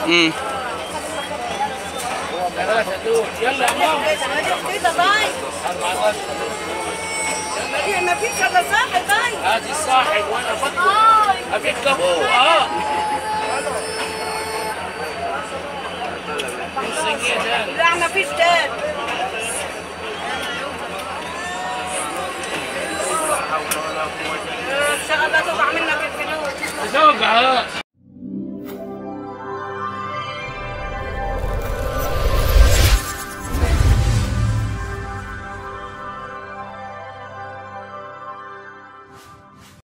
ثلاثة دول يلا يا ماما. كده طيب. 14 ما فيش الا صاحب طيب. هاتي الصاحب وانا افكر افك ابوه. لا ما فيش تاني. ان شاء الله تقع منك الفلوس. توقع